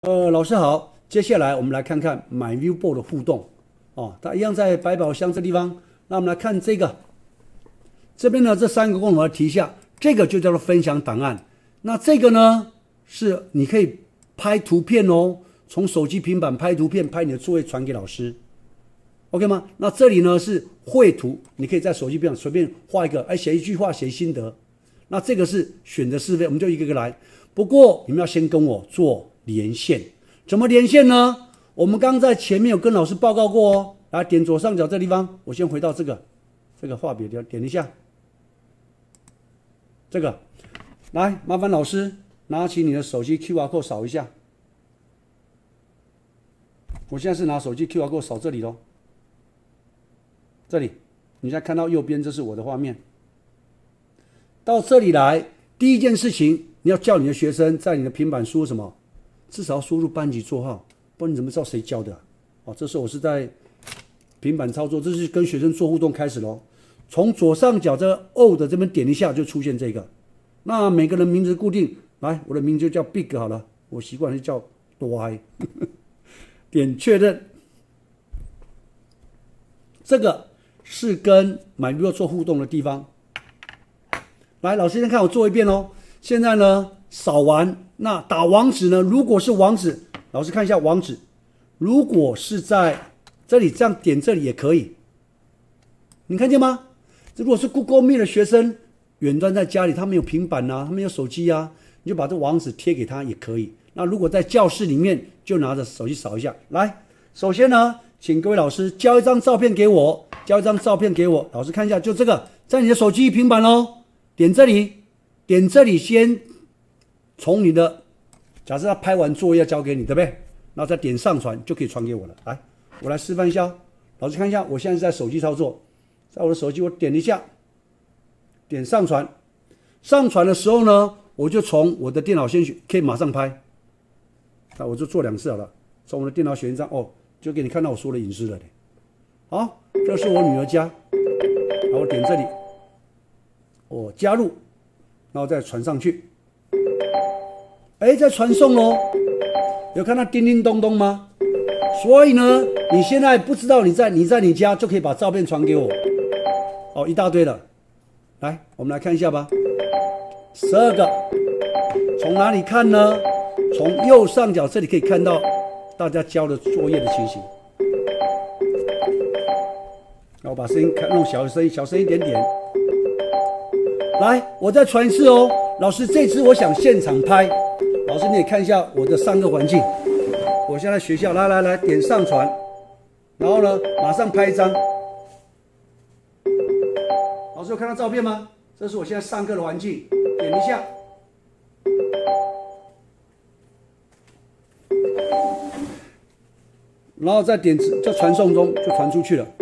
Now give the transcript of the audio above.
老师好，接下来我们来看看 MyViewBoard 的互动哦，它一样在百宝箱这地方。那我们来看这个，这边呢这3个功能我要提一下，这个就叫做分享档案。那这个呢是你可以拍图片哦，从手机、平板拍图片，拍你的作业传给老师 ，OK 吗？那这里呢是绘图，你可以在手机上随便画一个，写一句话，写心得。那这个是选择是非，我们就一个个来。不过你们要先跟我做连线，怎么连线呢？我们刚在前面有跟老师报告过哦。来点左上角这地方，我先回到这个画笔点一下，这个来麻烦老师拿起你的手机 QR code 扫一下。我现在是拿手机 QR code 扫这里咯，这里你现在看到右边，这是我的画面。到这里来，第一件事情你要叫你的学生在你的平板输入什么？至少要输入班级座号，不然你怎么知道谁教的啊？哦，这时候我是在平板操作，这是跟学生做互动开始咯。从左上角这 O 的这边点一下就出现这个。那每个人名字固定，来，我的名字就叫 Big 好了，我习惯是叫多嗨。点确认，这个是跟 MyViewBoard 做互动的地方。来，老师先看我做一遍哦。现在呢，扫完，那打网址呢？如果是网址，老师看一下网址。如果是在这里，这样点这里也可以。你看见吗？如果是 Google Meet 的学生，远端在家里，他没有平板啊，他没有手机啊，你就把这网址贴给他也可以。那如果在教室里面，就拿着手机扫一下。来，首先呢，请各位老师交一张照片给我，老师看一下，就这个，在你的手机、平板咯，点这里，先从你的，假设他拍完作业交给你，对不对？然后再点上传，就可以传给我了。来，我来示范一下，老师看一下，我现在是在手机操作，在我的手机我点一下，点上传，上传的时候呢，我就从我的电脑先可以马上拍。那我就做2次好了，从我的电脑选一张哦，就给你看到我所有的隐私了。好，这是我女儿家，然后我点这里，我加入，然后再传上去。在传送咯，有看到叮叮咚咚吗？所以呢，你现在不知道你在你家，就可以把照片传给我。哦，一大堆了。来，我们来看一下吧。12个，从哪里看呢？从右上角这里可以看到大家交的作业的情形。那我把声音弄小声一点点。来，我再传一次哦。老师，这次我想现场拍。老师你也看一下我的上课环境。我现在学校，来点上传，然后呢马上拍一张。老师有看到照片吗？这是我现在上课的环境，点一下。然后再点就传送中，就传出去了。